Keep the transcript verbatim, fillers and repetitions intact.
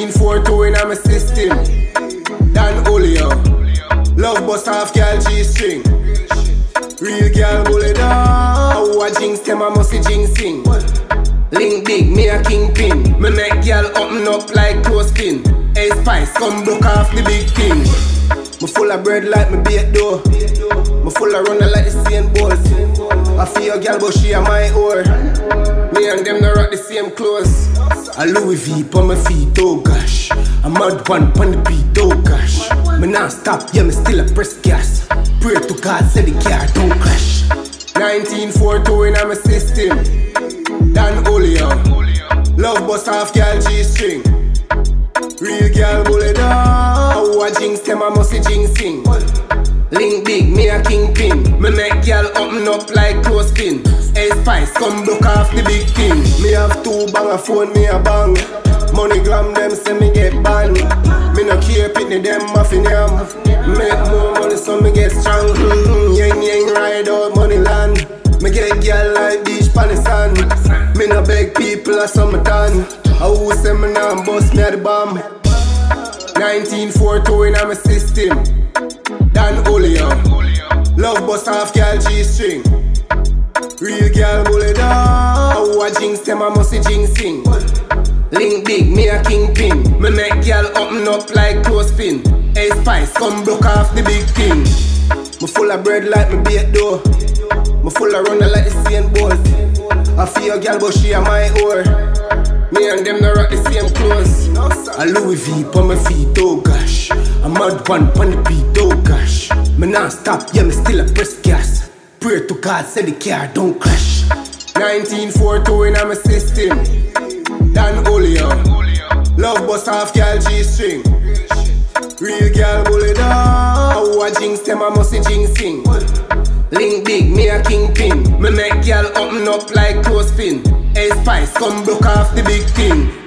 nineteen forty-two in my system. Dan Olio. Love bust off girl G-string. Real girl bully down. Who a jinx them a must jinxing. Link big, me a kingpin. Me make girl open up like clothespin. Hey Spice, come block off the big thing. Me full of bread like me bake dough. Me full of runner like the same balls. I feel a girl but she a my whore. Me and them no rock the same clothes. A Louis V on my feet, oh gosh. A mad one on the beat, oh gosh. Me not stop, yeah me still a press gas. Pray to God, say the car don't crash. nineteen forty-two in my system. Dan Olio. Love bust off girl G-string. Real girl bully down. Who a jinx them a must jinxing. Link big, me a kingpin. Me make girl open up like clothespin. Hey Spice, come block off the big thing. Me have two bang a phone, me a bang. Money gram them say me get banned. Me no care pitney them muffin yam. Make more money so me get strong. Mm-hmm. Yang yang ride out money land. Me get girl like beach pan the sand. Me no beg people a summer done. I who say me nah bust me a the bomb. nineteen forty-two in my system. Dan Olio. Love bust off girl G-string. Real girl bully down. Who a jinx them a must jinxing. Link big, me a kingpin. Me make girl open up like clothespin. Hey Spice, come block off the big thing. Me full of bread like me bake dough. Me full of runner like the same balls. I feel a girl but she a my whore. Me and them no rock the same clothes. A Louis V on my feet, oh gosh. A mad one on the beat, oh gosh. Me not stop, yeah me still a press gas. Pray to God, say the car don't crash. nineteen forty-two in my system. Dan Olio. Love bust off girl G-string. Real girl bully down. Who a jinx them a must jinxing. Link big, me a kingpin. Me make girl open up like clothespin. Hey Spice, come block off the big thing.